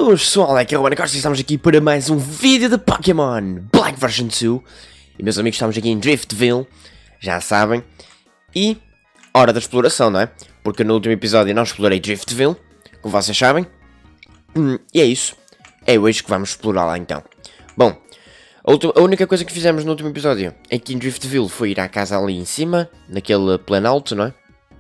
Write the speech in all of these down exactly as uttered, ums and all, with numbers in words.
Boas pessoal, aqui é o Ruben Costa e estamos aqui para mais um vídeo de Pokémon Black Version dois. E meus amigos, estamos aqui em Driftville, já sabem. E hora da exploração, não é? Porque no último episódio não explorei Driftville, como vocês sabem. hum, E é isso, é hoje que vamos explorar lá então. Bom, a, última, a única coisa que fizemos no último episódio aqui em Driftville foi ir à casa ali em cima, naquele planalto, não é?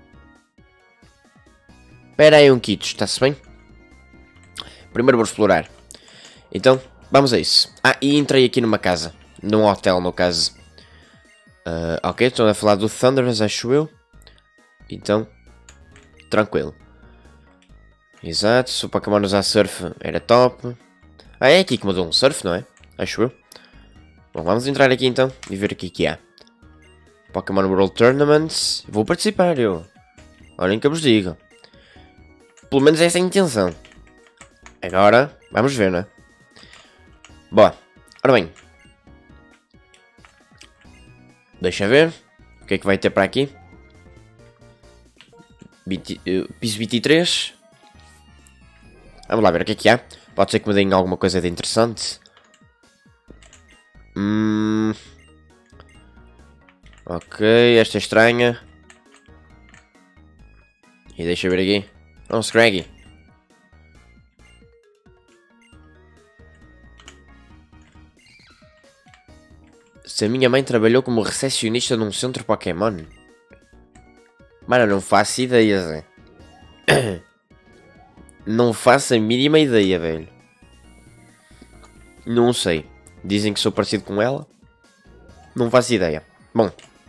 Espera aí um kit, está-se bem? Primeiro vou explorar. Então, vamos a isso. Ah, e entrei aqui numa casa. Num hotel, no caso. Uh, ok, estão a falar do Thunderous, acho eu. Então, tranquilo. Exato, se o Pokémon usar surf era top. Ah, é aqui que mudou um surf, não é? Acho eu. Bom, vamos entrar aqui então e ver o que que há. Pokémon World Tournaments. Vou participar, eu. Olhem que eu vos digo. Pelo menos essa é a intenção. Agora, vamos ver, né? Boa. Ora bem. Deixa ver. O que é que vai ter para aqui? vinte, uh, piso vinte e três. Vamos lá ver o que é que há. Pode ser que me deem alguma coisa de interessante. Hum... Ok, esta é estranha. E deixa eu ver aqui. Oh, Scraggy. Se a minha mãe trabalhou como recepcionista num centro Pokémon. Mano, não faço ideia, Zé. Não faço a mínima ideia, velho. Não sei. Dizem que sou parecido com ela. Não faço ideia. Bom.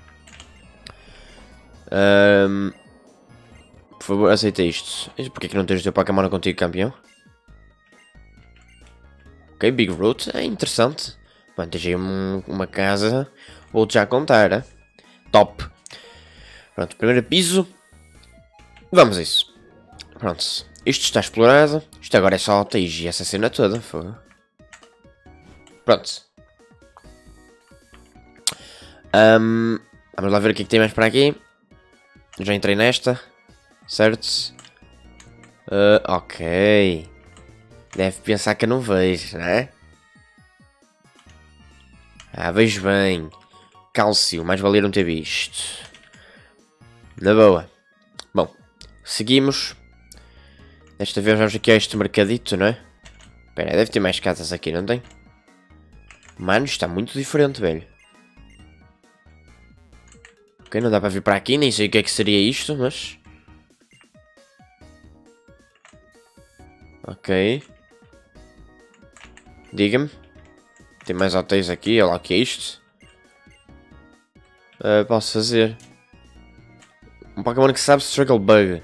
Um, por favor, aceita isto. Porquê que não tens o teu Pokémon contigo, campeão? Ok, Big Root. É interessante. Mano, tens aí um, uma casa. Vou-te já contar, hein? Top. Pronto, primeiro piso. Vamos a isso. Pronto. Isto está explorado. Isto agora é só o T G, essa cena toda. Foi. Pronto. Um, vamos lá ver o que é que tem mais para aqui. Já entrei nesta. Certo? Uh, ok. Deve pensar que eu não vejo, não é? Ah, vejo bem. Cálcio, mais valia não ter visto. Na boa. Bom, seguimos. Desta vez vamos aqui a este mercadito, não é? Espera, deve ter mais casas aqui, não tem? Mano, está muito diferente, velho. Ok, não dá para vir para aqui, nem sei o que é que seria isto, mas... Ok. Diga-me. Tem mais hotéis aqui, olha lá o que é isto. Uh, posso fazer. Um Pokémon que sabe Struggle Bug.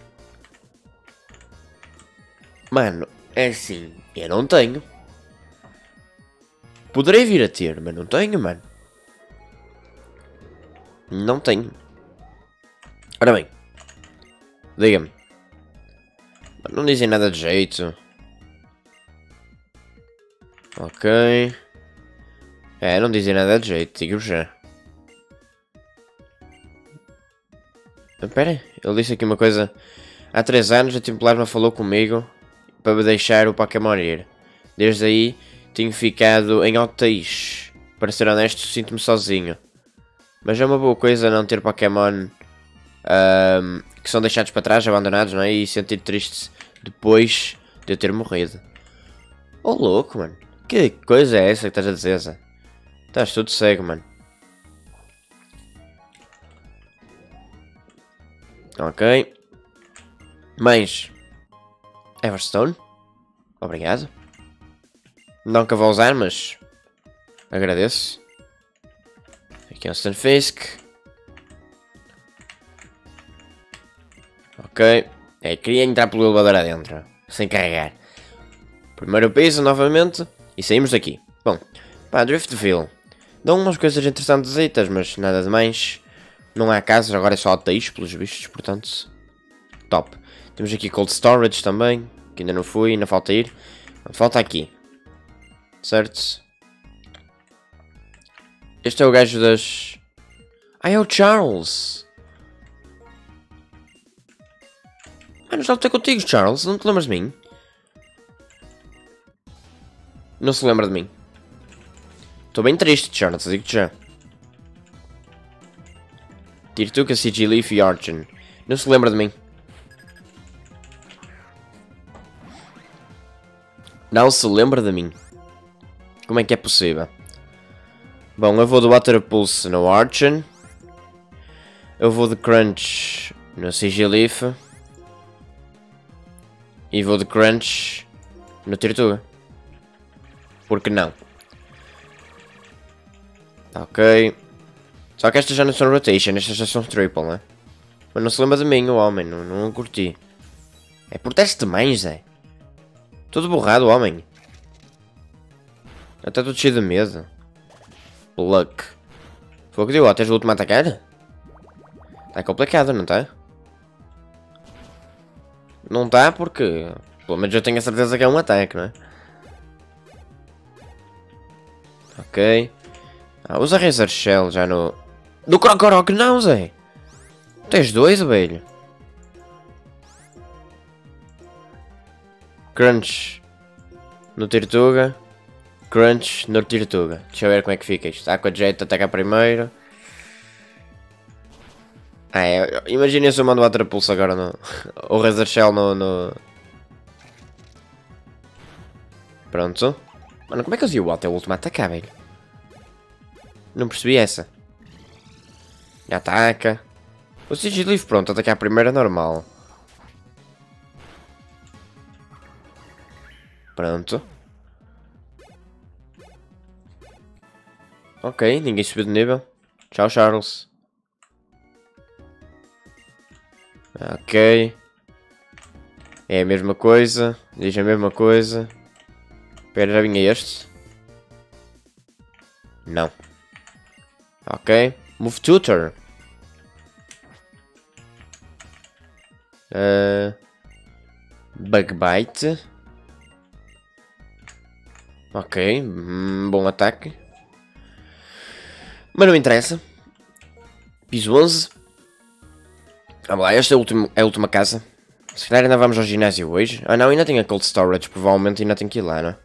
Mano, é assim, eu não tenho. Poderei vir a ter, mas não tenho, mano. Não tenho. Ora bem. Diga-me. Não dizem nada de jeito. Ok. É, não dizem nada de jeito, digo já. Espera aí, ele disse aqui uma coisa. Há três anos a Templarma falou comigo para me deixar o Pokémon ir. Desde aí tenho ficado em hotéis. Para ser honesto, sinto-me sozinho. Mas é uma boa coisa não ter Pokémon um, que são deixados para trás, abandonados, não é? E sentir triste depois de eu ter morrido. Oh louco, mano. Que coisa é essa que estás a dizer, Zé? Estás tudo cego, mano. Ok. Mas... Everstone? Obrigado. Nunca vou usar, mas... agradeço. Aqui é um Stunfisk. Ok. É, queria entrar pelo elevador adentro. Sem carregar. Primeiro piso, novamente. E saímos daqui. Bom. Pá, Driftville. Dão umas coisas interessantes, mas nada de mais. Não há casas, agora é só hotéis, pelos vistos, portanto. Top. Temos aqui Cold Storage também, que ainda não fui, ainda falta ir. Falta aqui. Certo? Este é o gajo das... Ah, é o Charles. Mano, já estou contigo, Charles, não te lembras de mim? Não se lembra de mim. Estou bem triste, Charles, digo-te já. Tirtuga, Sigilif e Archon. Não se lembra de mim. Não se lembra de mim. Como é que é possível? Bom, eu vou do Water Pulse no Archon. Eu vou de Crunch no Sigilif. E vou de Crunch no Tirtuga. Por que não? Ok. Só que estas já não são rotation, estas já são triple, né? Mas não se lembra de mim, o homem, não, não curti. É por teste demais, Zé. Todo borrado, o homem. Até todo cheio de medo. Luck. Foi o que deu, tens o último a atacar? Tá complicado, não tá? Não tá porque... Pelo menos eu tenho a certeza que é um ataque, não é? Ok. Ah, usa Razor Shell já no... No Crocoroc não, Zé! Tens dois, velho. Crunch no Tirtuga. Crunch no Tirtuga. Deixa eu ver como é que fica isto. Aqua Jet ataca primeiro. Ah, é. Imagina se eu mando o Water Pulse agora no... o Razor Shell no, no... Pronto. Mano, como é que eu usei o Water Último a atacar, velho? Não percebi essa. Ataca. O Sigilif, pronto, atacar a primeira é normal. Pronto. Ok, ninguém subiu de nível. Tchau, Charles. Ok. É a mesma coisa. Diz a mesma coisa. Espera, já vinha este? Não. Ok. Move Tutor. Uh, Bug Bite. Ok. Hum, bom ataque. Mas não interessa. Piso onze. Vamos lá, esta é a, última, é a última casa. Se calhar ainda vamos ao ginásio hoje. Ah não, ainda tem a Cold Storage. Provavelmente ainda tem que ir lá, não é?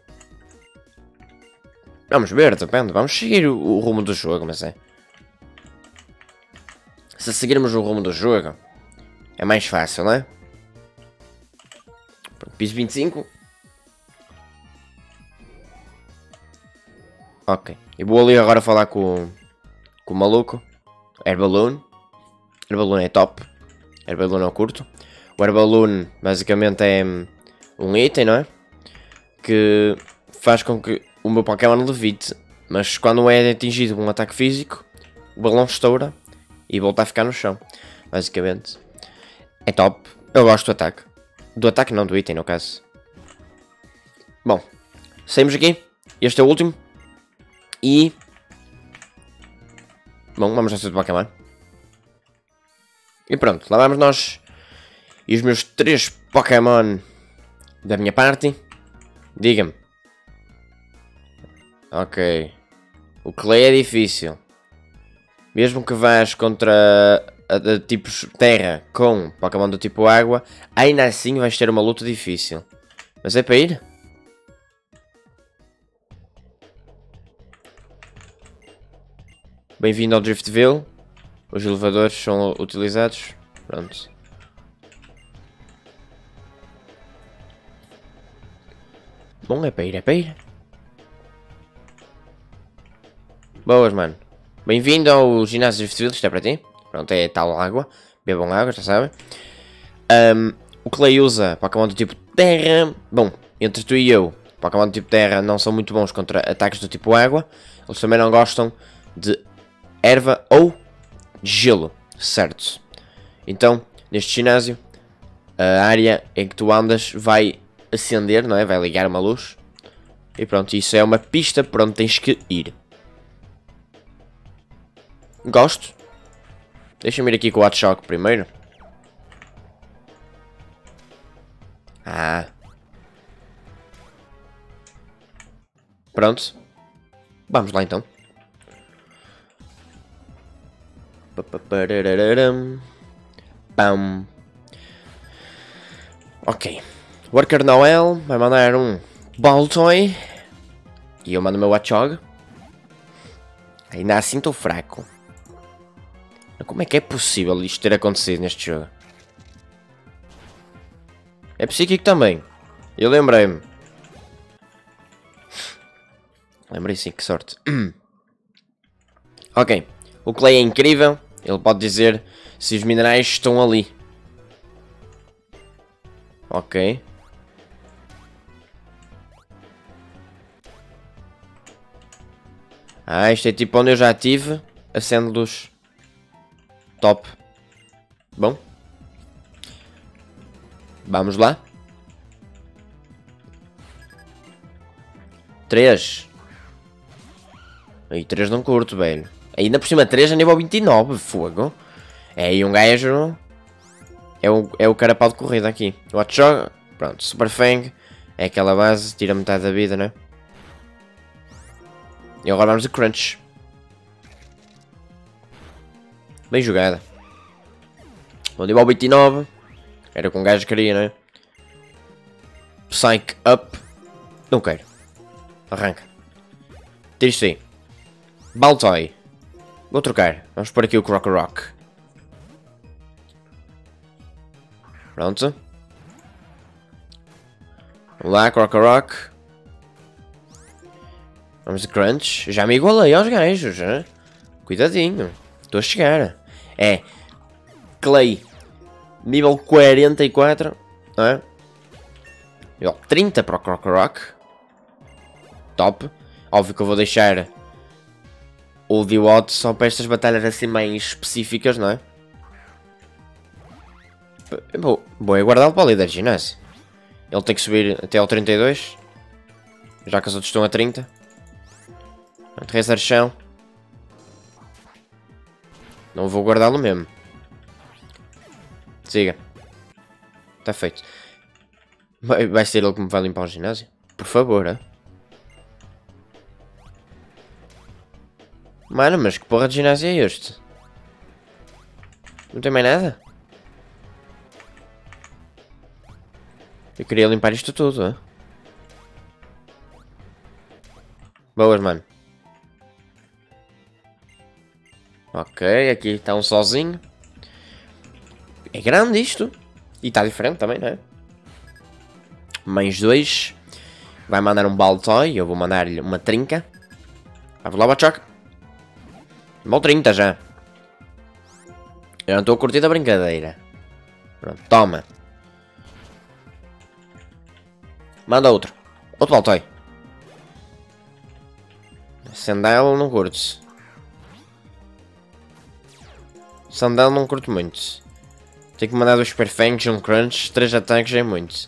Vamos ver, depende. Vamos seguir o, o rumo do jogo, mas é. Se seguirmos o rumo do jogo, é mais fácil, não é? Piso vinte e cinco. Ok. E vou ali agora falar com, com o maluco. Airballoon. Airballoon é top. Airballoon eu curto. O Airballoon basicamente é um item, não é? Que faz com que o meu Pokémon levite. Mas quando é atingido por um ataque físico, o balão estoura e volta a ficar no chão. Basicamente. É top. Eu gosto do ataque. Do ataque não, do item no caso. Bom. Saímos aqui. Este é o último. E... Bom, vamos ao centro do Pokémon. E pronto, lá vamos nós. E os meus três Pokémon da minha parte. Diga-me. Ok. O Clay é difícil. Mesmo que vás contra a, a, a tipos terra com Pokémon do tipo água, ainda assim vais ter uma luta difícil. Mas é para ir? Bem-vindo ao Driftville. Os elevadores são utilizados. Pronto. Bom, é para ir, é para ir. Boas, mano. Bem-vindo ao ginásio Driftville, isto é para ti. Pronto, é tal água. Bebam água, já sabem. Um, o Clay usa Pokémon do tipo terra. Bom, entre tu e eu, Pokémon do tipo terra não são muito bons contra ataques do tipo água. Eles também não gostam de erva ou gelo, certo? Então, neste ginásio, a área em que tu andas vai acender, não é? Vai ligar uma luz. E pronto, isso é uma pista para onde tens que ir. Gosto. Deixa-me ir aqui com o Hot Shock primeiro. Ah. Pronto. Vamos lá então. Pam. Ok. Worker Noel vai mandar um Baltoy. E eu mando o meu Watchog. Ainda assim estou fraco. Como é que é possível isto ter acontecido neste jogo? É psíquico também. Eu lembrei-me. Lembrei sim, que sorte. Ok. O Clay é incrível. Ele pode dizer se os minerais estão ali. Ok. Ah, isto é tipo onde eu já tive. Acendo-los. Top. Bom. Vamos lá. três. Aí três não curto, velho. Ainda por cima três a nível vinte e nove. Fogo. É aí um gajo. É o, é o carapau de corrida aqui. Watchog. Pronto. Super Fang. É aquela base. Tira metade da vida, né? E agora vamos de Crunch. Bem jogada. O nível vinte e nove. Era com um gajo que queria, né? Psych Up. Não quero. Arranca. Tira isto aí. Baltoy. Vou trocar. Vamos pôr aqui o Croc Rock. Pronto. Vamos lá, Croc Rock. Vamos de Crunch. Já me igualei aos gajos, hein? Cuidadinho. Estou a chegar. É. Clay. Nível quarenta e quatro. Não é? Nível trinta para o Croc Rock. Top. Óbvio que eu vou deixar o D-Watt só para estas batalhas assim mais específicas, não é? Vou, vou guardá-lo para o líder de ginásio. Ele tem que subir até ao trinta e dois. Já que os outros estão a trinta. Terceiro chão. Não vou guardá-lo mesmo. Siga. Está feito. Vai, vai ser ele que me vai limpar o ginásio? Por favor, é? Mano, mas que porra de ginásio é este? Não tem mais nada? Eu queria limpar isto tudo, é? Boas, mano. Ok, aqui está um sozinho. É grande isto. E está diferente também, não é? Mais dois. Vai mandar um Baltoy. Eu vou mandar-lhe uma trinca. Vamos lá, Bachok. Mal trinta já. Eu não estou a curtir a brincadeira. Pronto, toma. Manda outro. Outro Baltoy. Sandal não curto. Sandal não curto muito. Tenho que mandar dois Super Fangs, um Crunch, três ataques é muito.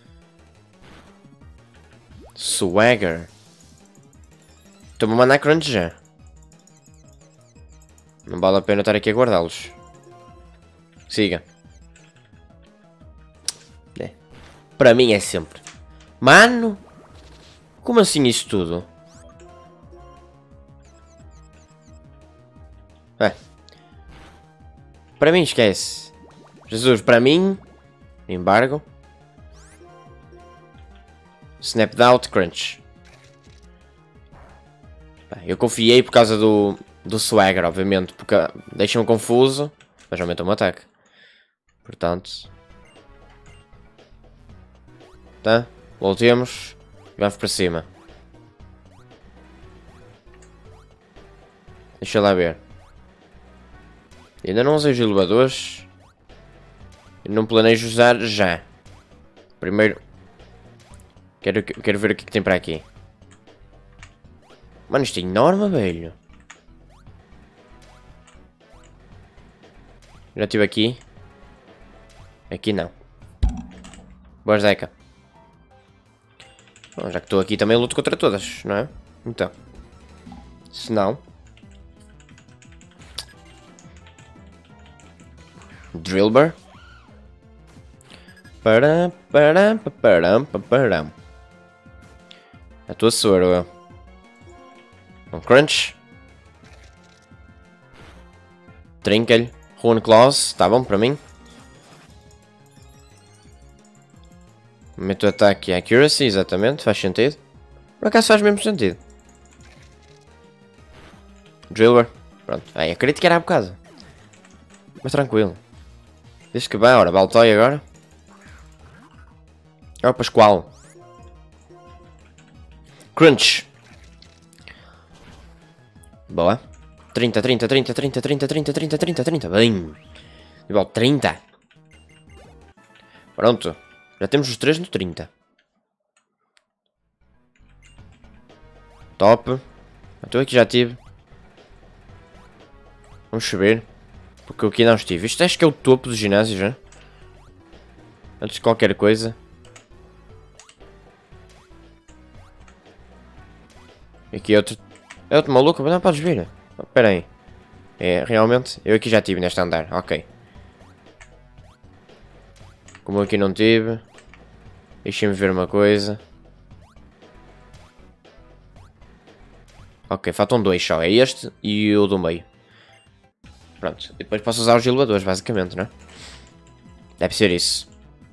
Swagger. Estou-me a mandar Crunch já. Não vale a pena estar aqui a guardá-los. Siga. É. Para mim é sempre. Mano! Como assim isso tudo? É. Para mim esquece. Jesus, para mim. Embargo. Snap Out Crunch. Eu confiei por causa do, do Swagger, obviamente, porque deixa-me confuso, mas aumenta o meu ataque. Portanto. Tá? Voltemos. E vamos para cima. Deixa lá ver. Ainda não usei os elevadores. E não planejo usar já. Primeiro. Quero, quero ver o que, é que tem para aqui. Mano, isto é enorme, velho. Já estive aqui. Aqui não. Boa, Zeca. Bom, já que estou aqui também luto contra todas, não é? Então. Se não. Drillbur. Param, param, param, param. A tua soro. Um Crunch. Trinca-lhe. Rune Claws. Está bom para mim. Meto o ataque e accuracy, exatamente. Faz sentido. Por acaso faz mesmo sentido. Driller. Pronto. Aí, acredito que era há bocado. Mas tranquilo. Diz que bem, ora, Baltoy agora. É o Pascoal. Crunch. Boa. trinta, trinta, trinta, trinta, trinta, trinta, trinta, trinta, trinta. Bem. Igual trinta. Pronto. Já temos os três no trinta. Top. Então aqui já tive. Vamos subir. Porque eu aqui não estive. Isto acho que é o topo do ginásio já. Antes de qualquer coisa. Aqui é outro. É outro maluco, mas não podes vir. Espera aí. É, realmente. Eu aqui já tive neste andar. Ok. Como eu aqui não tive. Deixem-me ver uma coisa. Ok, faltam dois só. É este e o do meio. Pronto. E depois posso usar os elevadores, basicamente, não é? Deve ser isso.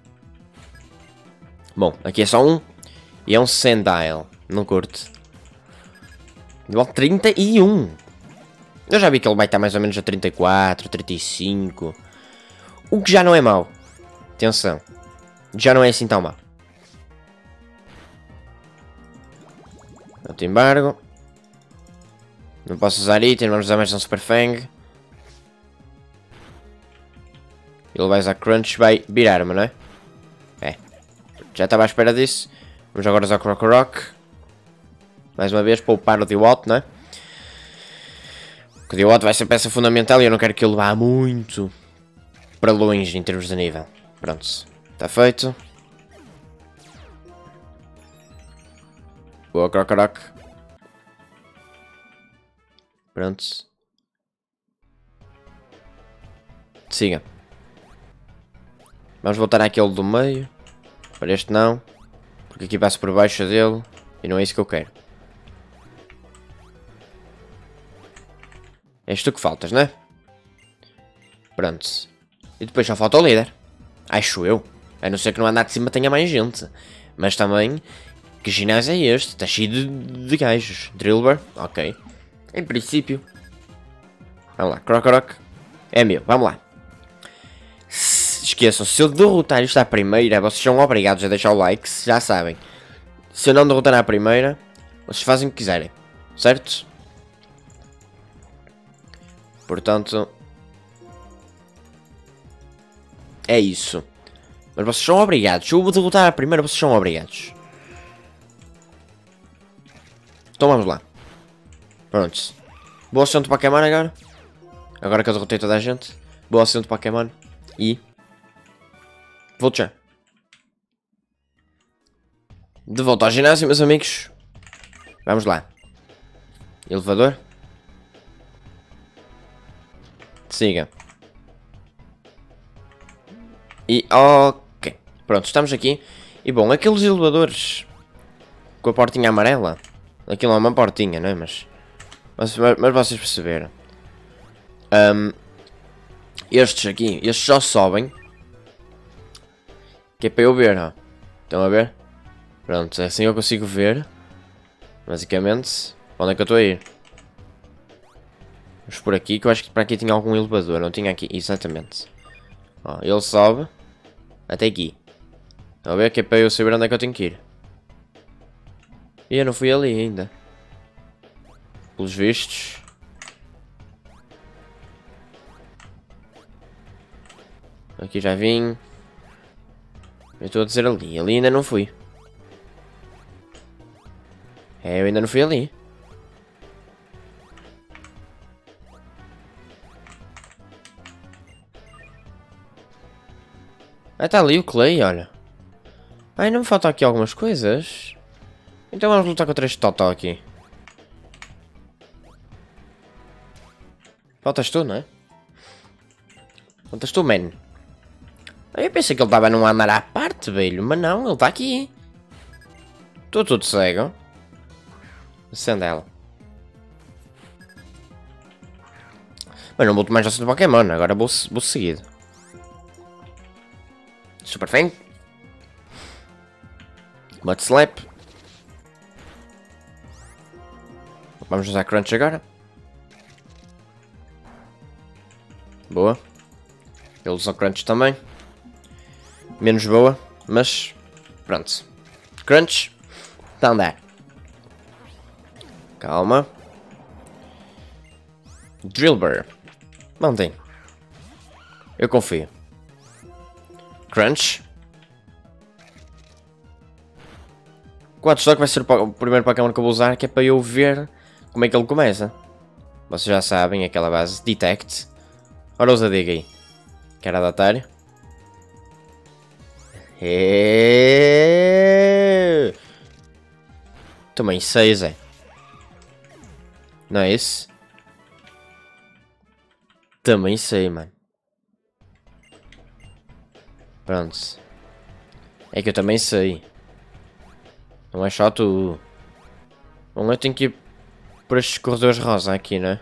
Bom, aqui é só um. E é um Sandile. Não curto. Igual trinta e um. Eu já vi que ele vai estar mais ou menos a trinta e quatro, trinta e cinco. O que já não é mau. Atenção. Já não é assim tão mau. Outro embargo. Não posso usar item, vamos usar mais um Super Fang. Ele vai usar Crunch, vai virar-me, não é? É. Já estava à espera disso. Vamos agora usar Croc Rock. Mais uma vez, poupar o Dewott, não é? Porque o Dewott vai ser peça fundamental e eu não quero que ele vá muito para longe em termos de nível. Pronto. Está feito. Boa, Croc Rock. Pronto. Siga. Vamos voltar àquele do meio. Para este não. Porque aqui passo por baixo dele. E não é isso que eu quero. És tu que faltas, não é? Pronto. E depois só falta o líder. Acho eu. A não ser que no andar de cima tenha mais gente. Mas também... Que ginásio é este? Está cheio de, de gajos. Drillbar? Ok. Em princípio. Vamos lá. Croc Rock. É meu. Vamos lá. Se esqueçam. Se eu derrotar isto à primeira, vocês são obrigados a deixar o like. Já sabem. Se eu não derrotar à primeira, vocês fazem o que quiserem. Certo? Portanto... É isso. Mas vocês são obrigados. Se eu vou derrotar à primeira, vocês são obrigados. Então vamos lá. Pronto. Boa assento para Pokémon agora. Agora que eu derrotei toda a gente. Boa assento para Pokémon. E... Vou já. De volta ao ginásio, meus amigos. Vamos lá. Elevador. Siga. E ok. Pronto, estamos aqui. E bom, aqueles elevadores com a portinha amarela. Aquilo é uma portinha, não é? Mas, mas, mas vocês perceberam. Um, estes aqui, estes só sobem. Que é para eu ver, ó. Estão a ver? Pronto, assim eu consigo ver. Basicamente, onde é que eu estou a ir? Vamos por aqui, que eu acho que para aqui tinha algum elevador. Não tinha aqui, exatamente. Ó, ele sobe até aqui. Estão a ver? Que é para eu saber onde é que eu tenho que ir. E eu não fui ali ainda. Pelos vistos. Aqui já vim. Eu estou a dizer ali. Ali ainda não fui. É, eu ainda não fui ali. Ah, está ali o Clay, olha. Ai, não me faltam aqui algumas coisas. Então vamos lutar contra este Totó aqui. Faltas tu, não é? Faltas tu, man. Eu pensei que ele estava num andar à parte, velho. Mas não, ele está aqui. Estou tudo cego. Sandela. Mas não vou tomar já de Pokémon. Agora vou, vou seguido. Super Fang. Mud Slap. Vamos usar Crunch agora. Boa. Ele usa Crunch também. Menos boa, mas pronto. Crunch. Está a andar. Calma. Drillbur. Mantém. Eu confio. Crunch. Quatro Stock vai ser o primeiro Pokémon que eu vou usar, que é para eu ver como é que ele começa. Vocês já sabem, aquela base. Detect. Ora, usa Dig aí. Quer adaptar? E... Também seis, é. Não é isso? Também sei, mano. Pronto. É que eu também sei. Não é só tu. Bom, eu tenho que ir por estes corredores rosa aqui, né?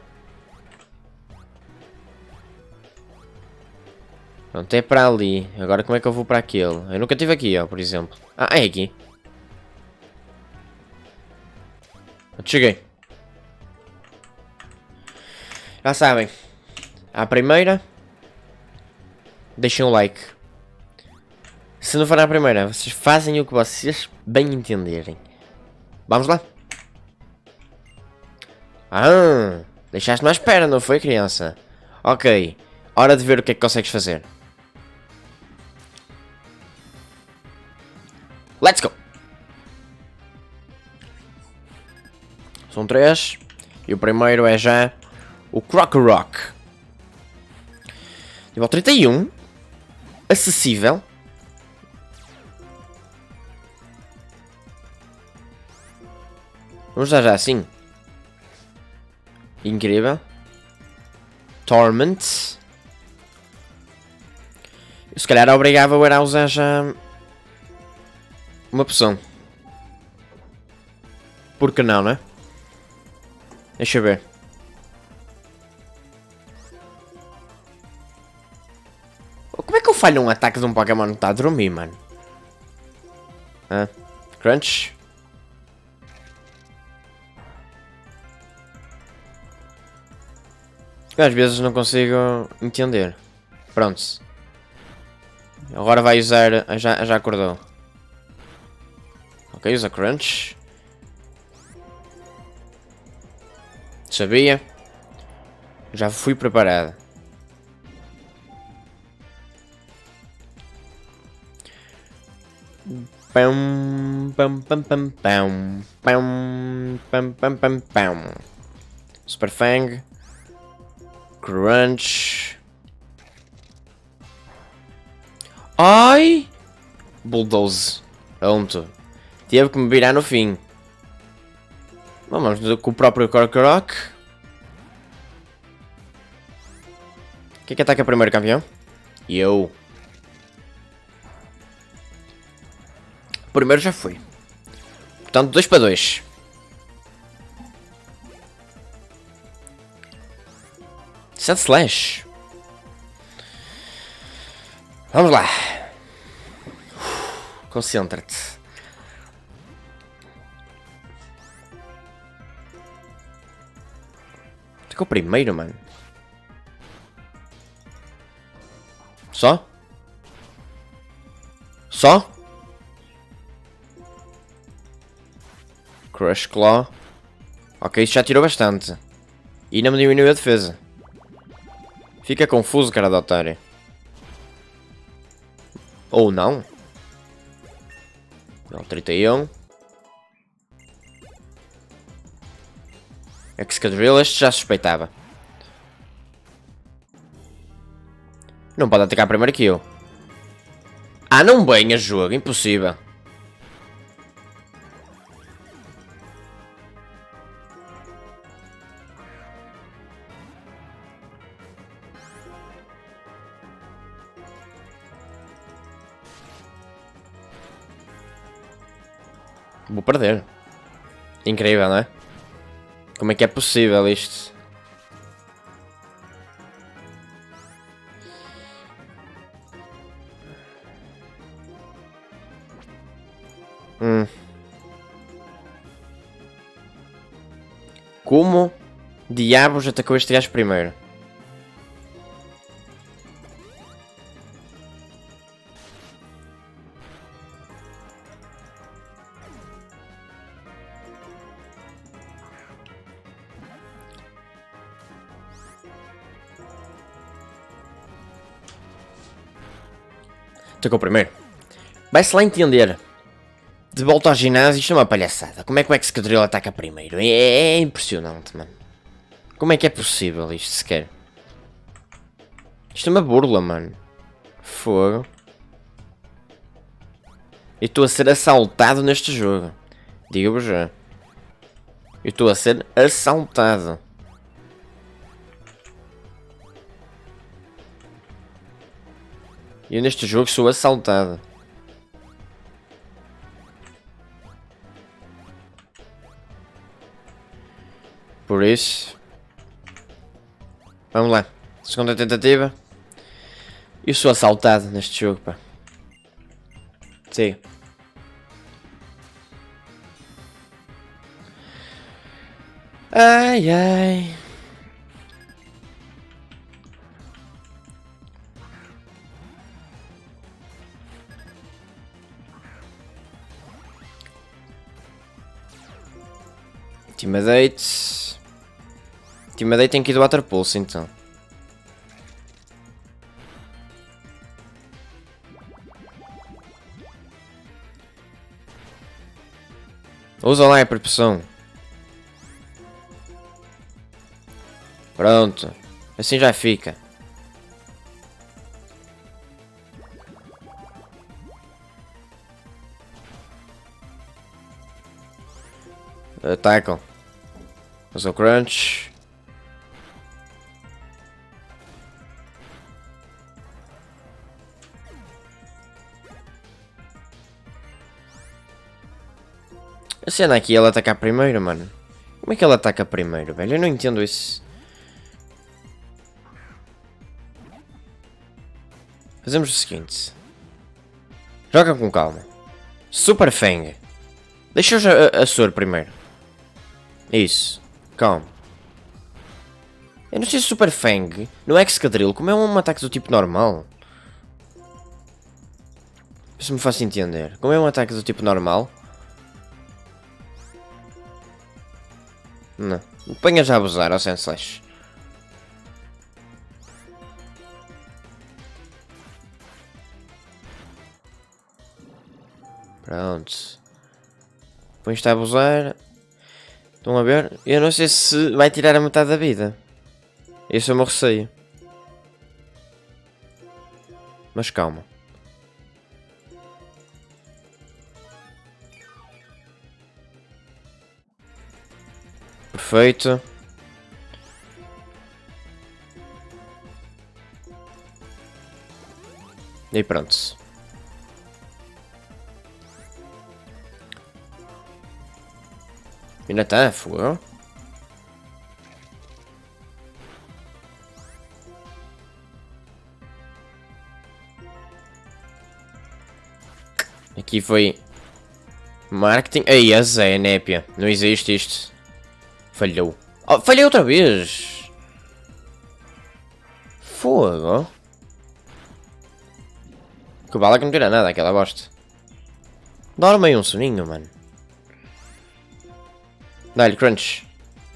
Pronto, é para ali. Agora como é que eu vou para aquele? Eu nunca estive aqui, ó, por exemplo. Ah, é aqui. Eu cheguei. Já sabem. À primeira, deixem um like. Se não for à primeira, vocês fazem o que vocês bem entenderem. Vamos lá. Ah, deixaste-me à espera, não foi, criança? Ok, hora de ver o que é que consegues fazer. Let's go! São três. E o primeiro é já o Krokorok. Nível trinta e um. Acessível. Vamos dar já assim. Incrível. Torment. Eu, se calhar obrigava eu a usar já uma opção. Por que não, né? Deixa eu ver. Como é que eu falho um ataque de um Pokémon que está a dormir, mano? Ah, Crunch. Às vezes não consigo entender. Pronto. Agora vai usar... Já, já acordou. Ok, usa Crunch. Sabia. Já fui preparado. Pam, pam, pam, pam, pam, pam, pam, pam, pam, pam. Super Fang. Crunch. Ai! Bulldoze. Pronto. Teve que me virar no fim. Vamos com o próprio Krokorok. Quem é que ataca primeiro, campeão? Eu. O primeiro já foi. Portanto, dois para dois. Sand Slash. Vamos lá. Concentra-te. Ficou o primeiro, mano. Só? Só? Crush Claw. Ok, isso já tirou bastante. E não me diminuiu a defesa. Fica confuso, cara da otária. Ou não? Não, trinta e um. Excadrill, este já suspeitava. Não pode atacar primeiro que eu. Ah, não venha jogo, impossível. Vou perder. Incrível, não é? Como é que é possível isto? Hum. Como diabos atacou este gajo primeiro? Atacou primeiro. Vai-se lá entender. De volta ao ginásio, isto é uma palhaçada. Como é que o Excadrill ataca primeiro? É, é impressionante, mano. Como é que é possível isto sequer? Isto é uma burla, mano. Fogo. Eu estou a ser assaltado neste jogo. Diga-vos já. Eu estou a ser assaltado. Eu neste jogo sou assaltado. Por isso... Vamos lá. Segunda tentativa. Eu sou assaltado neste jogo, pá. Sim. Ai, ai. Intimidate. Intimidate tem que ir do Water Pulse, então. Usa lá a percussão. Pronto. Assim já fica. Atacam. Usa o Crunch. A cena aqui é ela atacar primeiro, mano. Como é que ela ataca primeiro, velho? Eu não entendo isso. Fazemos o seguinte. Joga com calma. Super Fang. Deixa eu a, a Sor primeiro. Isso. Calma. Eu não sei se Super Fang no Excadrill, como é um ataque do tipo normal. Se me faço entender. Como é um ataque do tipo normal. Não. Ponha já a abusar ao Senslash. Pronto. Põe-te a abusar. Estão a ver? Eu não sei se vai tirar a metade da vida. Esse é o meu receio. Mas calma. Perfeito. E pronto. Ainda está a fogo. Aqui foi marketing. Aí, a Zé, népia. Não existe isto. Falhou. Oh, falhei outra vez. Fogo. Que bala que não tira nada aquela bosta. Dorme aí um soninho, mano. Dá-lhe crunch.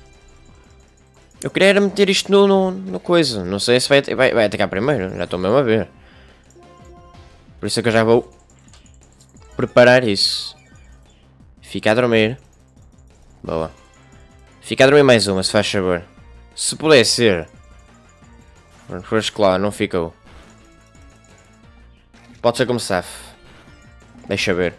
Eu queria era meter isto no, no, no coisa. Não sei se vai, vai, vai atacar primeiro. Já estou mesmo a ver. Por isso é que eu já vou preparar isso. Fica a dormir. Boa. Fica a dormir mais uma, se faz favor. Se puder ser. Pois claro, não ficou. Pode ser como safe. Deixa ver.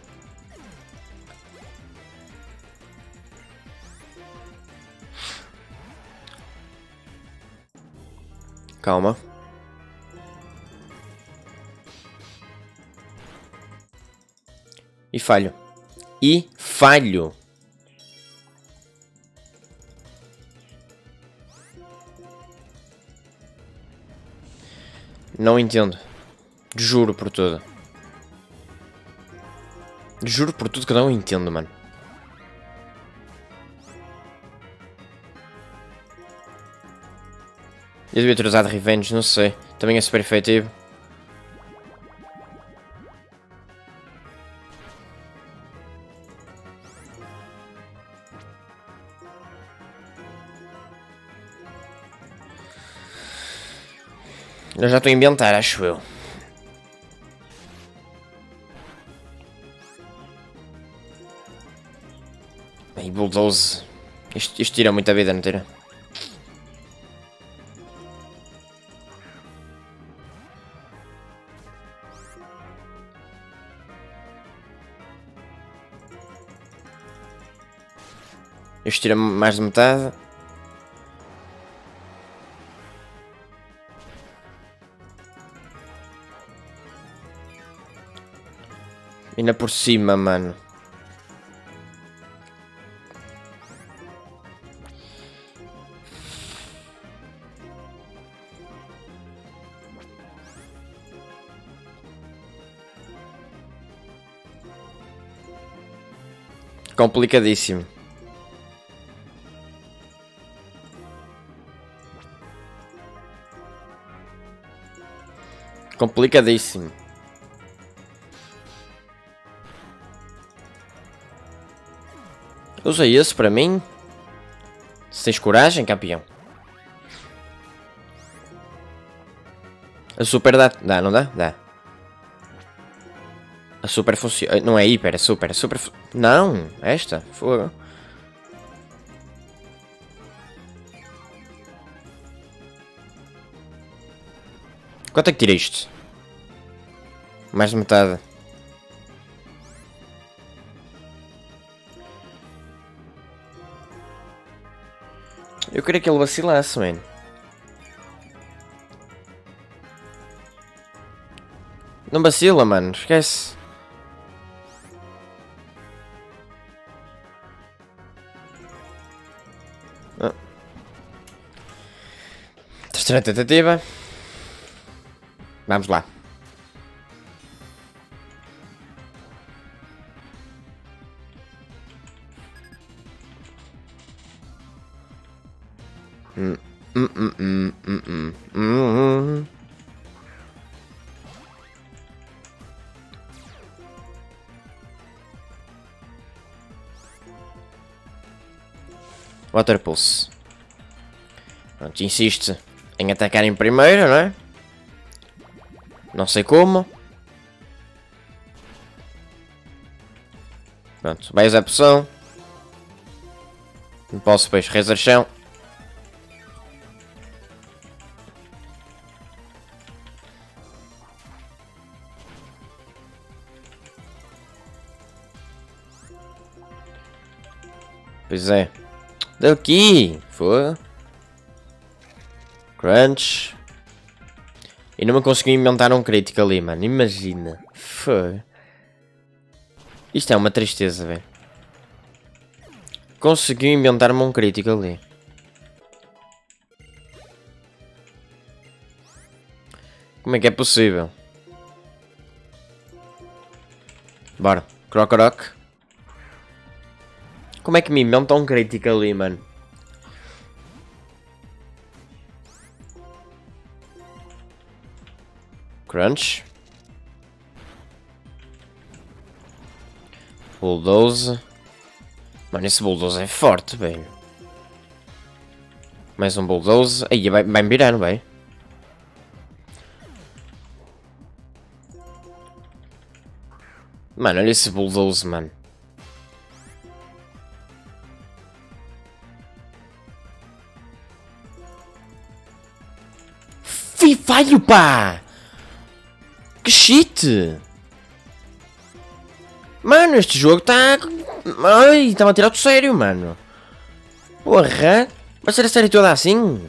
Calma. E falho. E falho. Não entendo. Juro por tudo. Juro por tudo que não entendo, mano. Eu devia ter usado Revenge, não sei. Também é super efetivo. Eu já estou a inventar, acho eu. Aí, Bulldoze. Isto, isto tira muita vida, não tira? Isto tira mais de metade. Ainda por cima, mano. Complicadíssimo. Complicadíssimo. Usa esse para mim. Se tens coragem, campeão. A super dá. Dá, não dá? Dá. A super funciona. Não é hiper, é super. É super. Fu... Não, esta. Fogo. Quanto é que tira isto? Mais de metade. Eu queria que ele vacilasse, mano. Não vacila, mano. Esquece. Ah. Terceira tentativa. Vamos lá. Hum, hum, hum, hum, hum, hum, hum. Water Pulse. Pronto, insiste em atacar em primeiro, não é? Não sei como. Pronto, vai usar a poção. Não posso depois rezar chão. Pois é. Daqui! Foi. Crunch. E não me consegui inventar um crítico ali, mano. Imagina. Foi. Isto é uma tristeza, velho. Consegui inventar-me um crítico ali. Como é que é possível? Bora. Crocoroc. Como é que me inventa um crítico ali, mano? Crunch. Bulldoze. Mano, esse Bulldoze é forte, velho. Mais um Bulldoze. Aí, vai, vai me virar, não vai? Mano, olha esse Bulldoze, mano. Fui falho, pá! Que shit! Mano, este jogo está... Ai, estava a tirar do sério, mano. Porra! Vai ser a série toda assim?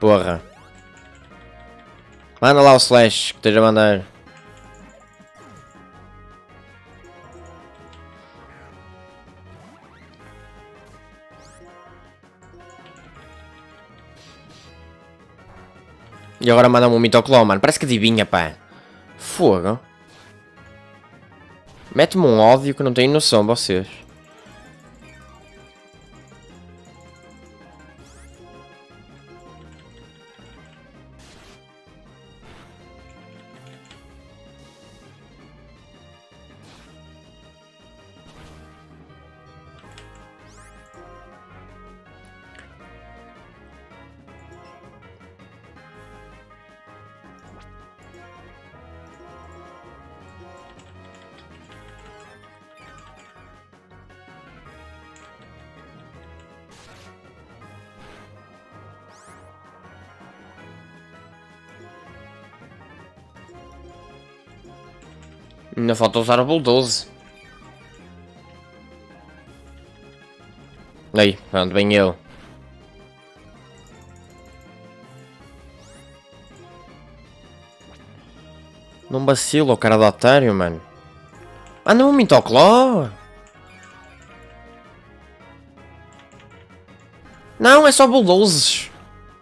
Porra. Manda lá o Slash que esteja a mandar. E agora manda-me um Mitocló, mano. Parece que adivinha, pá. Fogo. Mete-me um ódio que não tenho noção, vocês. Ainda falta usar o Bulldoze. Aí, pronto, bem ele. Não vacila o cara do otário, mano. Anda um Mitocló. Não, é só Bulldozes.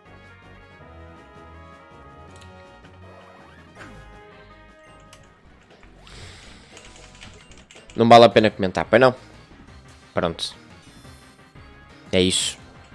Não vale a pena comentar, pois não? Pronto. É isso.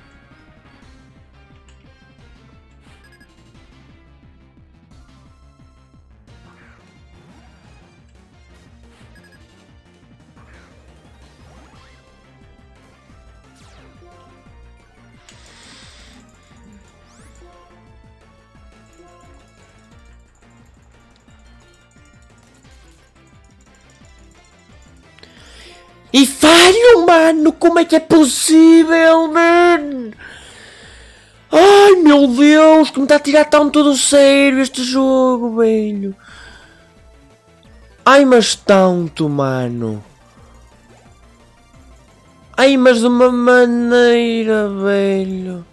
E falho, mano! Como é que é possível, mano? Ai, meu Deus! Que me está a tirar tanto do sério este jogo, velho. Ai, mas tanto, mano. Ai, mas de uma maneira, velho.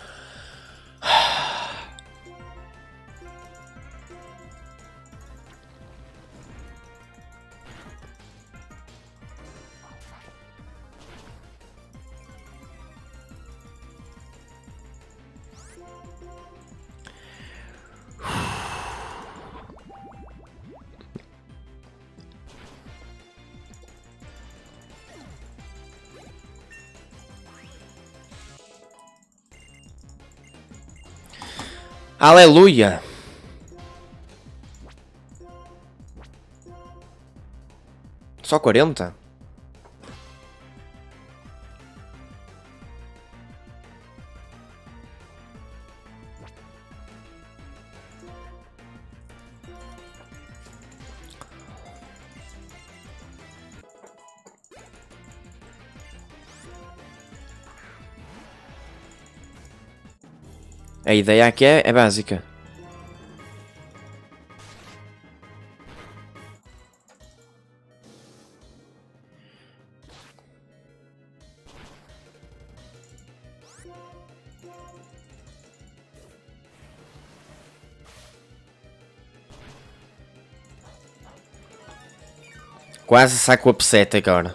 Aleluia! Só quarenta? A ideia aqui é, é básica. Quase saco o upset agora.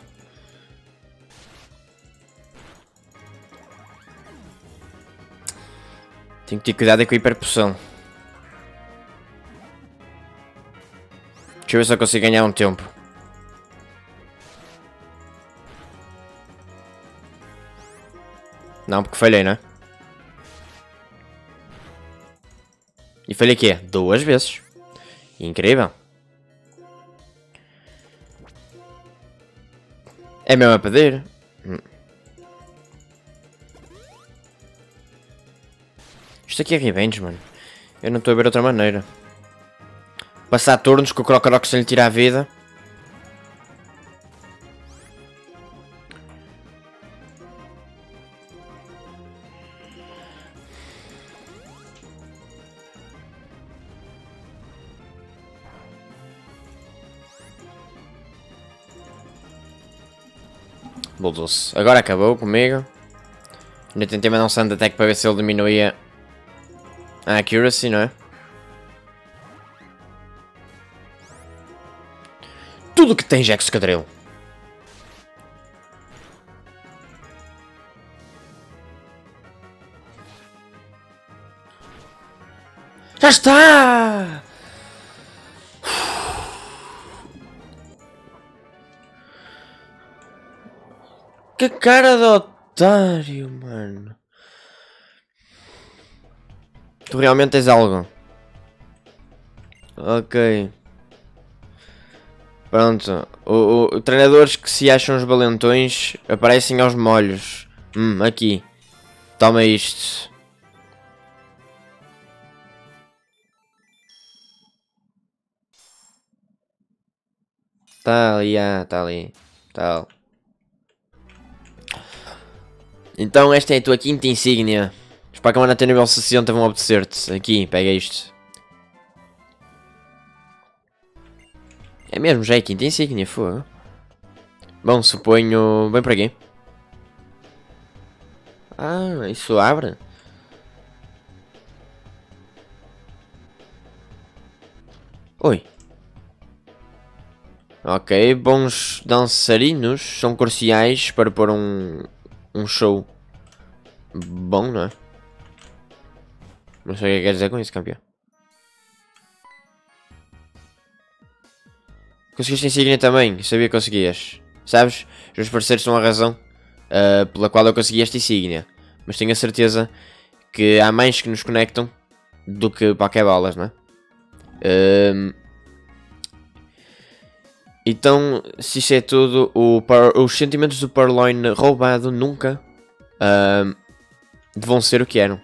Tenho que ter cuidado com a hiperpoção. Deixa eu ver se eu consigo ganhar um tempo. Não, porque falhei, não é? E falhei aqui, duas vezes. Incrível. É mesmo a pedir. Hum. Isto aqui é revenge, mano. Eu não estou a ver outra maneira. Passar turnos com o Crocorox sem lhe tirar a vida. Bulldoze. Agora acabou comigo. Ainda tentei mandar um Sand Attack para ver se ele diminuía A accuracy, não é? Tudo que tens é escadril. Já está! Que cara de otário, mano. Tu realmente tens algo. Ok. Pronto. O, o, treinadores que se acham os valentões aparecem aos molhos. Hum, aqui. Toma isto. Tá ali, ah, tá ali. Tal. Então esta é a tua quinta insígnia. Os Pokémon até nível sessenta vão obedecer-te. Aqui, pega isto. É mesmo, já é a quinta insígnia, fogo. Bom, suponho... Bem para aqui. Ah, isso abre? Oi. Ok, bons dançarinos são cruciais para pôr um, um show bom, não é? Não sei o que quer dizer com isso, campeão. Conseguiste insígnia também, sabia que conseguias. Sabes, os meus parceiros são a razão uh, pela qual eu consegui esta insígnia. Mas tenho a certeza que há mais que nos conectam do que Pokébolas, não é? Uh, então, se isso é tudo, o par, os sentimentos do Purloin roubado nunca uh, vão ser o que eram.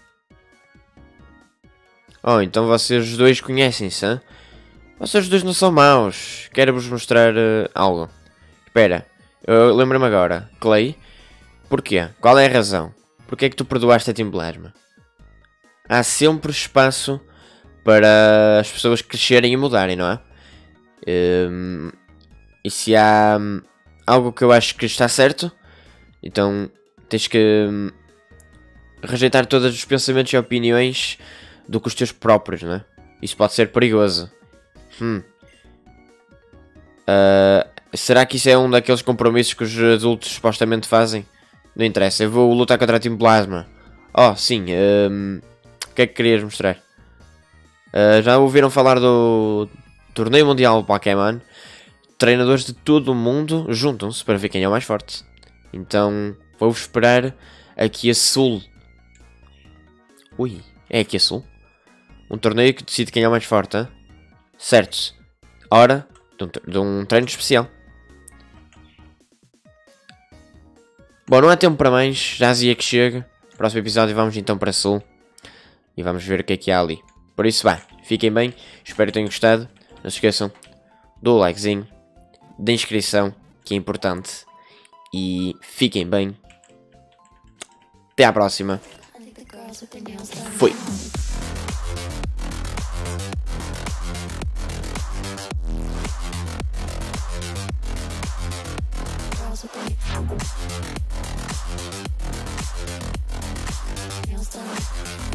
Oh, então vocês dois conhecem-se, hein? Vocês dois não são maus. Quero-vos mostrar uh, algo. Espera, eu lembro-me agora. Clay, porquê? Qual é a razão? Porquê é que tu perdoaste a Team Plasma? Há sempre espaço para as pessoas crescerem e mudarem, não é? Um, e se há um, algo que eu acho que está certo, então tens que um, rejeitar todos os pensamentos e opiniões do que os teus próprios, não é? Isso pode ser perigoso. Hum. Uh, será que isso é um daqueles compromissos que os adultos supostamente fazem? Não interessa, eu vou lutar contra a Team Plasma. Oh, sim. Um, o que é que querias mostrar? Uh, já ouviram falar do Torneio Mundial Pokémon? Treinadores de todo o mundo juntam-se para ver quem é o mais forte. Então, vou-vos esperar aqui a Sul. Ui, é aqui a Sul? Um torneio que decide quem é o mais forte, hein? Certo. Hora de um, de um treino especial. Bom, não há tempo para mais. Já dizia que chega. No próximo episódio vamos então para Sul. E vamos ver o que é que há ali. Por isso, vá. Fiquem bem. Espero que tenham gostado. Não se esqueçam do likezinho. Da inscrição, que é importante. E fiquem bem. Até à próxima. Fui. Nails done.